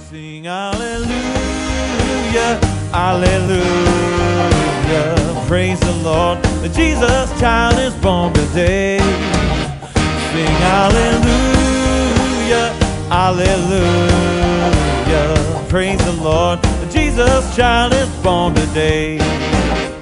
Sing hallelujah, hallelujah. Praise the Lord, the Jesus child is born today. Sing hallelujah, hallelujah. Praise the Lord, the Jesus child is born today.